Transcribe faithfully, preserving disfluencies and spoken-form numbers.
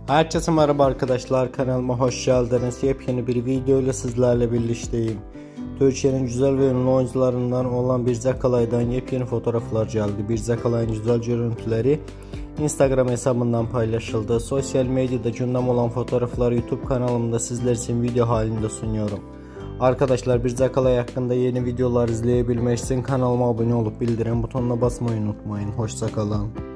Herkese merhaba arkadaşlar, kanalıma hoş geldiniz. Yepyeni bir video ile sizlerle birlikteyim. Türkiye'nin güzel ve ünlü oyuncularından olan Birce Kalay'dan yepyeni fotoğraflar geldi. Birce Kalay'ın güzel görüntüleri Instagram hesabından paylaşıldı. Sosyal medyada gündem olan fotoğrafları YouTube kanalımda sizler için video halinde sunuyorum. Arkadaşlar, Birce Kalay hakkında yeni videolar izleyebilmek için kanalıma abone olup bildirim butonuna basmayı unutmayın. Hoşça kalın.